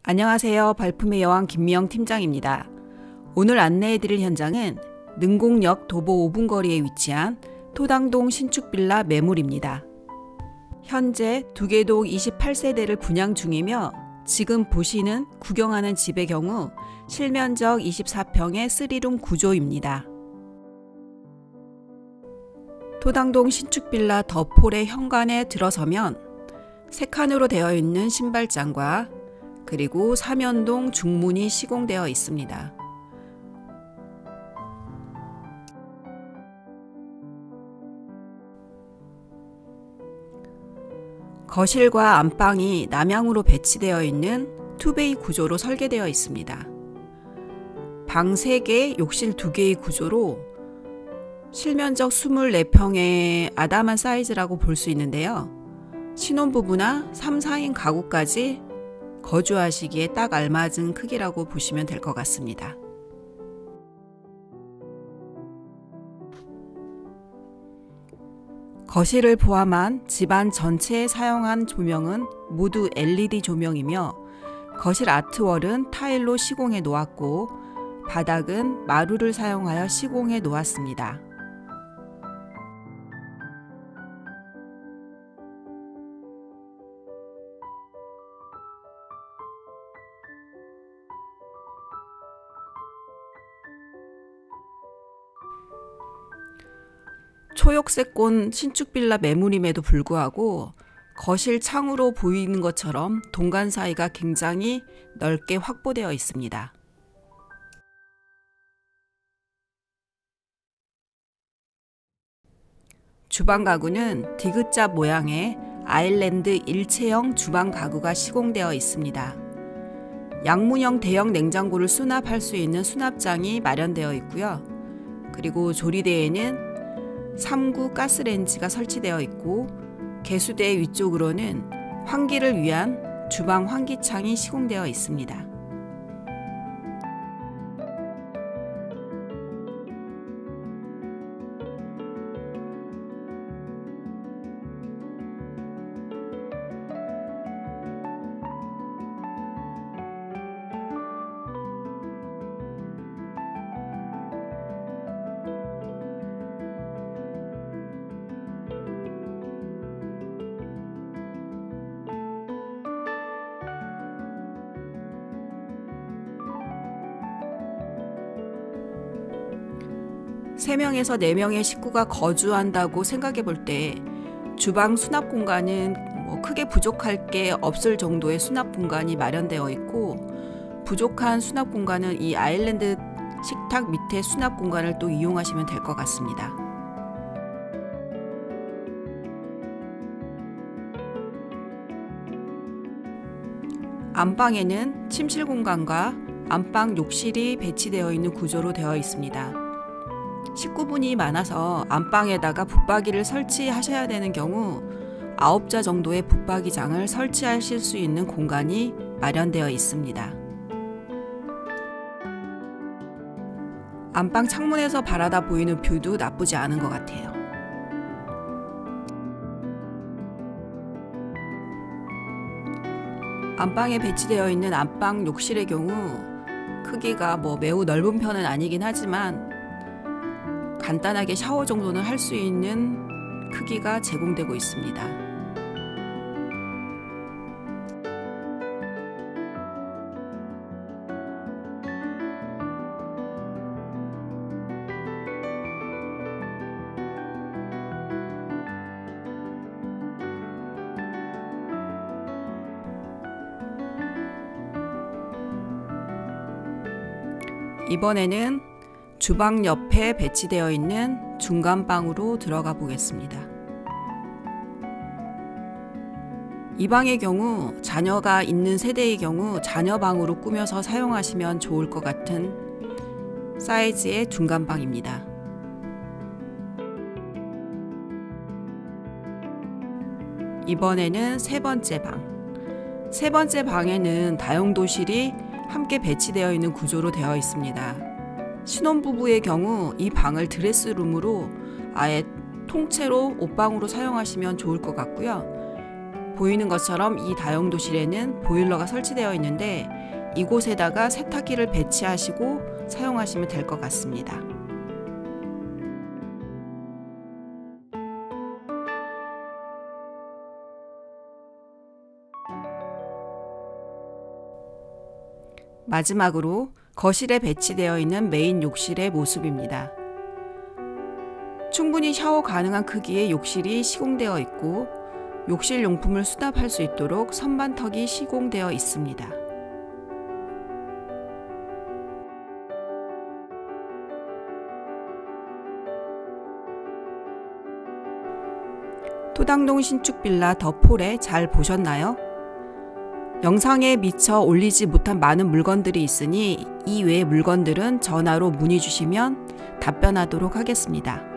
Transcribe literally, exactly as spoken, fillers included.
안녕하세요. 발품의 여왕 김미영 팀장입니다. 오늘 안내해드릴 현장은 능곡역 도보 오 분 거리에 위치한 토당동 신축빌라 매물입니다. 현재 두개동 이십팔 세대를 분양 중이며 지금 보시는 구경하는 집의 경우 실면적 이십사 평의 쓰리룸 구조입니다. 토당동 신축빌라 더폴의 현관에 들어서면 세 칸으로 되어 있는 신발장과 그리고 삼연동 중문이 시공되어 있습니다. 거실과 안방이 남향으로 배치되어 있는 투베이 구조로 설계되어 있습니다. 방 세 개, 욕실 두 개의 구조로 실면적 이십사 평의 아담한 사이즈라고 볼 수 있는데요. 신혼부부나 삼, 사인 가구까지 거주하시기에 딱 알맞은 크기라고 보시면 될 것 같습니다. 거실을 포함한 집안 전체에 사용한 조명은 모두 엘이디 조명이며 거실 아트월은 타일로 시공해 놓았고 바닥은 마루를 사용하여 시공해 놓았습니다. 초록색꽃 신축빌라 매물임에도 불구하고 거실 창으로 보이는 것처럼 동간 사이가 굉장히 넓게 확보되어 있습니다. 주방 가구는 디귿자 모양의 아일랜드 일체형 주방 가구가 시공되어 있습니다. 양문형 대형 냉장고를 수납할 수 있는 수납장이 마련되어 있고요. 그리고 조리대에는 삼 구 가스레인지가 설치되어 있고 개수대 위쪽으로는 환기를 위한 주방 환기창이 시공되어 있습니다. 세 명에서 네 명의 식구가 거주한다고 생각해 볼 때 주방 수납 공간은 뭐 크게 부족할 게 없을 정도의 수납 공간이 마련되어 있고 부족한 수납 공간은 이 아일랜드 식탁 밑에 수납 공간을 또 이용하시면 될 것 같습니다. 안방에는 침실 공간과 안방 욕실이 배치되어 있는 구조로 되어 있습니다. 식구분이 많아서 안방에다가 붙박이를 설치하셔야 되는 경우 아홉 자 정도의 붙박이장을 설치하실 수 있는 공간이 마련되어 있습니다. 안방 창문에서 바라다 보이는 뷰도 나쁘지 않은 것 같아요. 안방에 배치되어 있는 안방 욕실의 경우 크기가 뭐 매우 넓은 편은 아니긴 하지만 간단하게 샤워 정도는 할 수 있는 크기가 제공되고 있습니다. 이번에는 주방 옆에 배치되어 있는 중간방으로 들어가 보겠습니다. 이 방의 경우 자녀가 있는 세대의 경우 자녀방으로 꾸며서 사용하시면 좋을 것 같은 사이즈의 중간방입니다. 이번에는 세 번째 방. 세 번째 방에는 다용도실이 함께 배치되어 있는 구조로 되어 있습니다. 신혼부부의 경우 이 방을 드레스룸으로 아예 통째로 옷방으로 사용하시면 좋을 것 같고요. 보이는 것처럼 이 다용도실에는 보일러가 설치되어 있는데 이곳에다가 세탁기를 배치하시고 사용하시면 될 것 같습니다. 마지막으로 거실에 배치되어 있는 메인 욕실의 모습입니다. 충분히 샤워 가능한 크기의 욕실이 시공되어 있고 욕실 용품을 수납할 수 있도록 선반턱이 시공되어 있습니다. 토당동 신축 빌라 더 폴에 잘 보셨나요? 영상에 미처 올리지 못한 많은 물건들이 있으니 이 외의 물건들은 전화로 문의 주시면 답변하도록 하겠습니다.